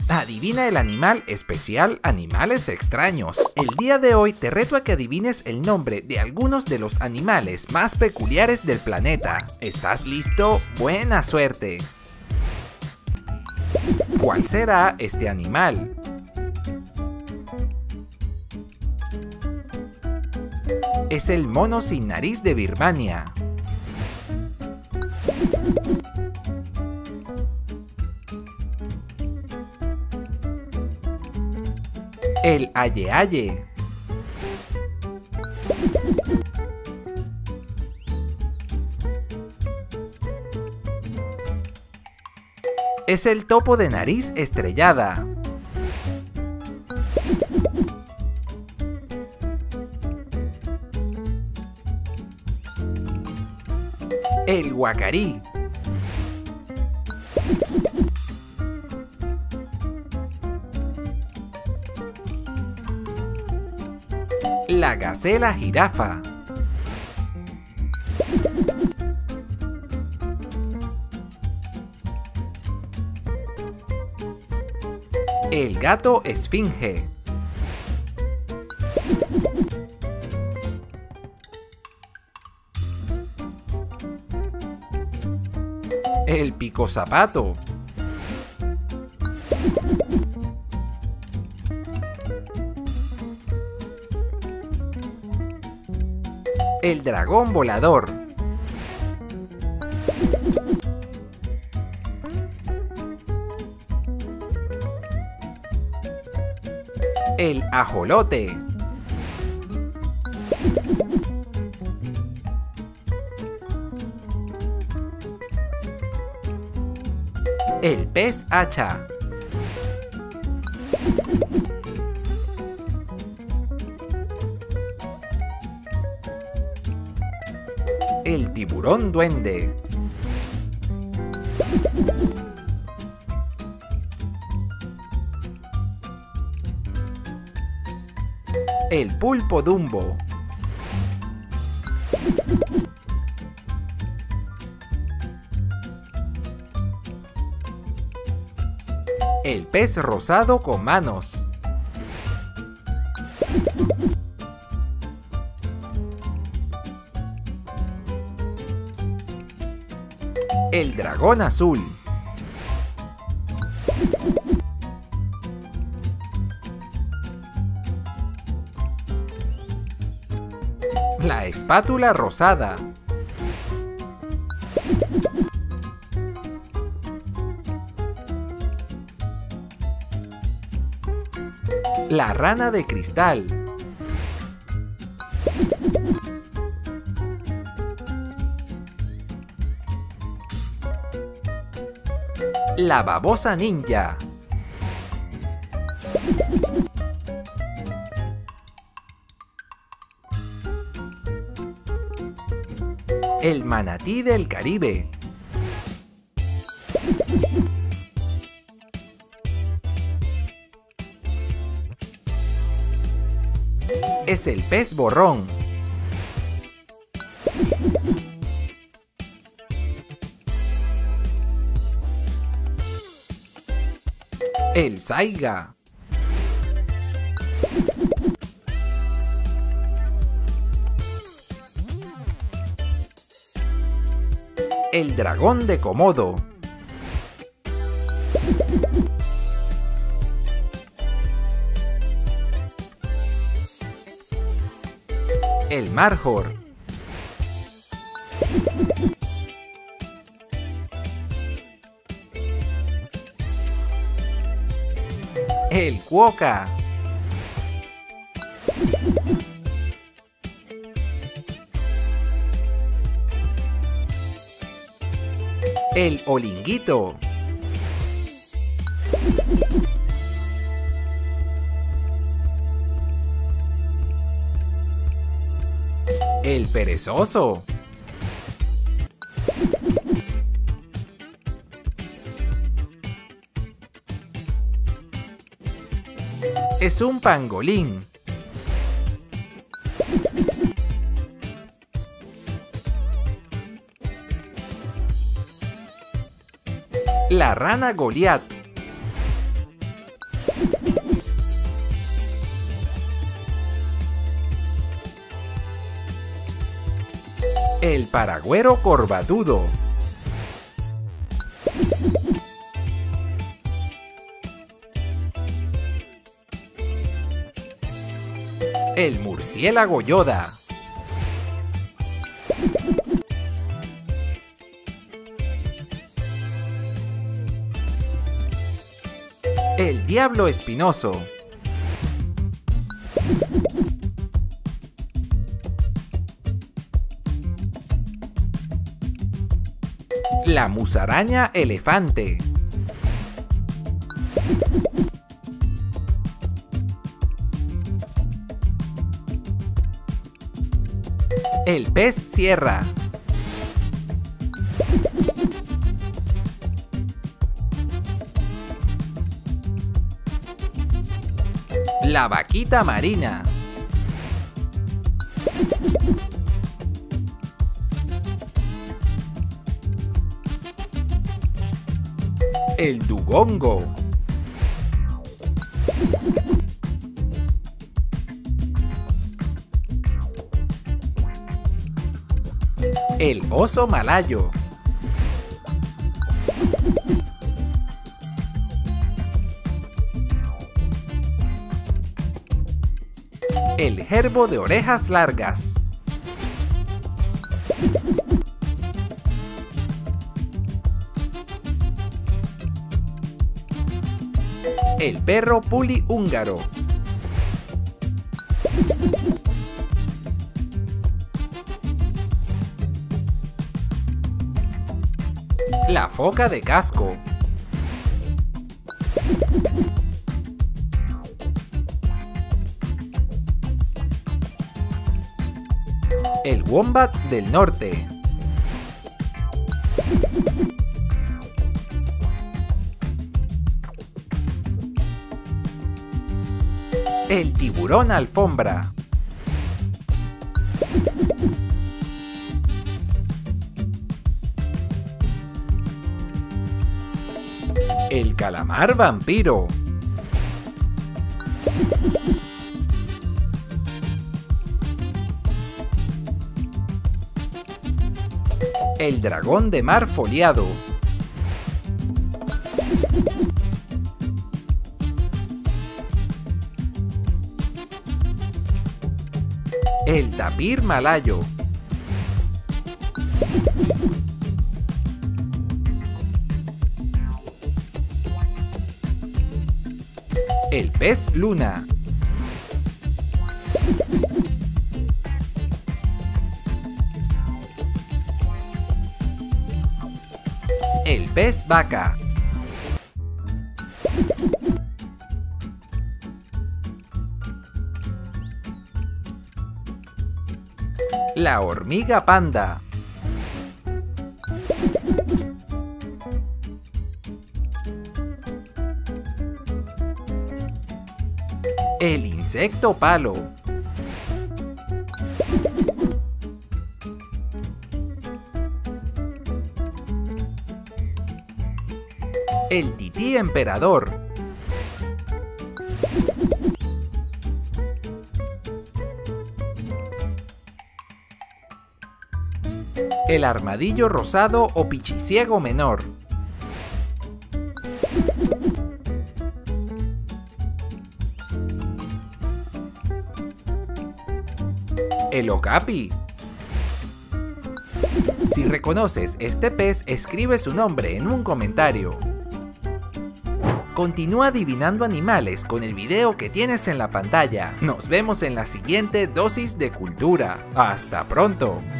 Adivina el animal especial Animales Extraños. El día de hoy te reto a que adivines el nombre de algunos de los animales más peculiares del planeta. ¿Estás listo? ¡Buena suerte! ¿Cuál será este animal? Es el mono sin nariz de Birmania. El aye-aye. Es el topo de nariz estrellada. El guacarí. La gacela jirafa. El gato esfinge. El picozapato. El dragón volador. El ajolote. El pez hacha. El tiburón duende. El pulpo dumbo. El pez rosado con manos. El dragón azul. La espátula rosada. La rana de cristal. La babosa ninja. El manatí del Caribe. Es el pez borrón. El saiga. El dragón de Komodo. El marjor. El cuoca. El olinguito. El perezoso. Es un pangolín. La rana Goliat. El paragüero corvadudo. El murciélago Yoda. El diablo espinoso. La musaraña elefante. El pez sierra. La vaquita marina. El dugongo. El oso malayo. El gerbo de orejas largas. El perro puli húngaro. La foca de casco. El wombat del norte. El tiburón alfombra. El calamar vampiro. El dragón de mar foliado. El tapir malayo. El pez luna. El pez vaca. La hormiga panda. El insecto palo. El tití emperador. El armadillo rosado o pichiciego menor. El okapi. Si reconoces este pez, escribe su nombre en un comentario. Continúa adivinando animales con el video que tienes en la pantalla. Nos vemos en la siguiente dosis de cultura. ¡Hasta pronto!